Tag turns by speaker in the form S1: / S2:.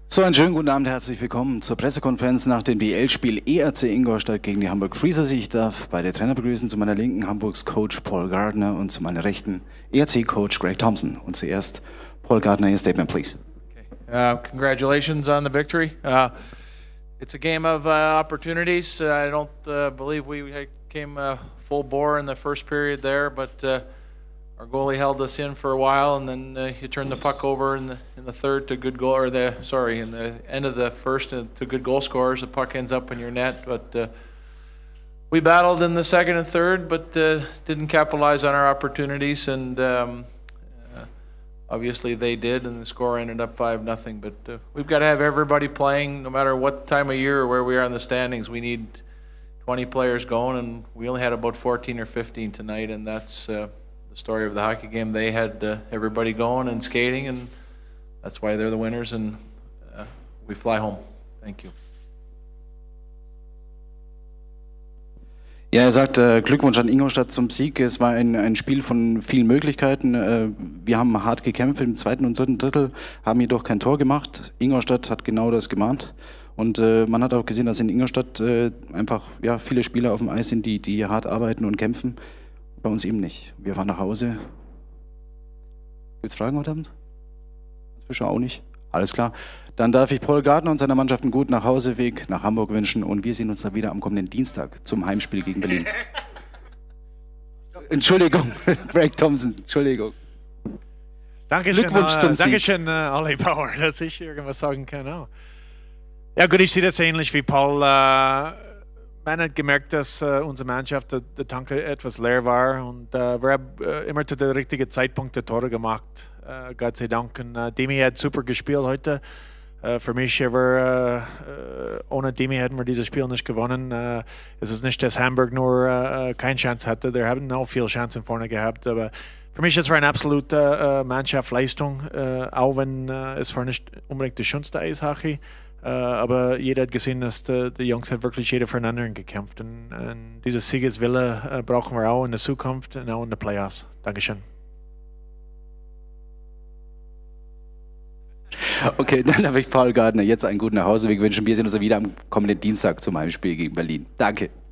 S1: So, einen schönen guten Abend, herzlich willkommen zur Pressekonferenz nach dem BL-Spiel ERC Ingolstadt gegen die Hamburg Freezers. Ich darf beide Trainer begrüßen, zu meiner Linken Hamburgs Coach Paul Gardner und zu meiner Rechten ERC-Coach Greg Thompson. Und zuerst Paul Gardner, your statement, please.
S2: Okay. Congratulations on the victory. It's a game of opportunities. I don't believe we came full bore in the first period there, but our goalie held us in for a while, and then he turned the puck over in the third to good goal, or in the end of the first to good goal scorers. The puck ends up in your net, but we battled in the second and third, but didn't capitalize on our opportunities, and obviously they did, and the score ended up 5-0. But we've got to have everybody playing, no matter what time of year or where we are in the standings. We need 20 players going, and we only had about 14 or 15 tonight, and that's the story of the hockey game. They had everybody going and skating, and that's why they're the winners, and we fly home. Thank you.
S1: Ja, er sagt Glückwunsch an Ingolstadt zum Sieg. Es war ein Spiel von vielen Möglichkeiten. Wir haben hart gekämpft im zweiten und dritten Drittel, haben jedoch kein Tor gemacht. Ingolstadt hat genau das gemahnt. Und man hat auch gesehen, dass in Ingolstadt einfach viele Spieler auf dem Eis sind, die hart arbeiten und kämpfen. Bei uns eben nicht. Wir fahren nach Hause. Gibt es Fragen heute Abend? Fischer auch nicht? Alles klar. Dann darf ich Paul Gardner und seiner Mannschaft einen guten Nachhauseweg nach Hamburg wünschen und wir sehen uns dann wieder am kommenden Dienstag zum Heimspiel gegen Berlin. Entschuldigung, Greg Thompson, Entschuldigung.
S3: Dankeschön,
S1: Glückwunsch zum Sieg.
S3: Dankeschön, Olli Bauer, dass ich irgendwas sagen kann. Auch. Ja gut, ich sehe das ähnlich wie Paul. Man hat gemerkt, dass unsere Mannschaft, der Tank etwas leer war und wir haben immer zu der richtigen Zeitpunkt die Tore gemacht. Gott sei Dank. Demi hat super gespielt heute. Für mich, ohne Demi hätten wir dieses Spiel nicht gewonnen. Es ist nicht, dass Hamburg nur keine Chance hatte. Wir haben auch viele Chancen vorne gehabt. Aber für mich ist es eine absolute Mannschaftsleistung, auch wenn es war nicht unbedingt das schönste Eishockey. Aber jeder hat gesehen, dass die Jungs hat wirklich jeder füreinander gekämpft. Und dieses Siegeswille brauchen wir auch in der Zukunft und auch in den Playoffs. Dankeschön.
S1: Okay, dann darf ich Paul Gardner jetzt einen guten Nachhauseweg wünschen. Wir sehen uns wieder am kommenden Dienstag zum Heimspiel gegen Berlin. Danke.